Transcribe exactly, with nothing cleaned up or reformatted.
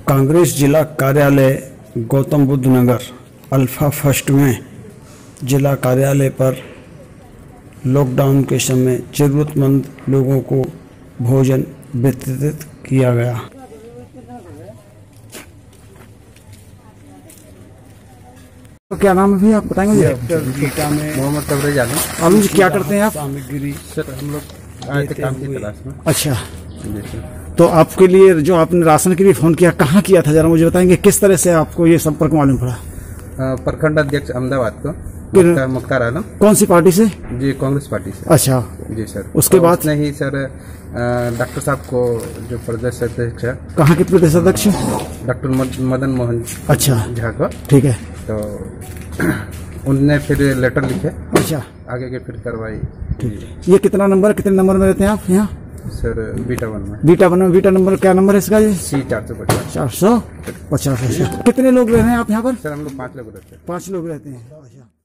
कांग्रेस जिला कार्यालय Gautam Buddh Nagar alpha first में जिला कार्यालय पर लॉकडाउन के समय जरूरतमंद लोगों को भोजन वितरित किया गया। तो क्या नाम है भैया, आप बताएंगे? गीता में मोहम्मद तबरेज आलम। आलम जी, क्या करते हैं आप? सामग्री सर हम लोग आए थे काम की तलाश में। अच्छा, जी सर। तो आपके लिए जो आपने राशन के लिए फोन किया, कहाँ किया था, जरा मुझे बताएंगे? किस तरह से आपको ये संपर्क मालूम पड़ा? प्रखंड अध्यक्ष अहमदाबाद को फिर- मुख्तार मुख्तार आलम कौन सी पार्टी से? जी, कांग्रेस पार्टी से। अच्छा, जी सर। उसके तो बाद? उसने ही सर डॉक्टर साहब को, जो प्रदेश अध्यक्ष है, कहाँ के प्रदेश अध्यक्ष? डॉक्टर मद- मदन मोहन अच्छा, झा को, ठीक है। तो उनने फिर लेटर लिखे, अच्छा, आगे की फिर कार्रवाई। ठीक है। ये कितना नंबर, कितने नंबर में रहते हैं आप यहाँ? सर बीटा वन में बीटा वन में। बीटा नंबर क्या नंबर है इसका? ये सी चार सौ पचास। चार सौ पचास। कितने लोग रह रहे हैं आप यहाँ पर? सर हम लोग पाँच लोग रहते हैं। पाँच लोग रहते हैं। अच्छा।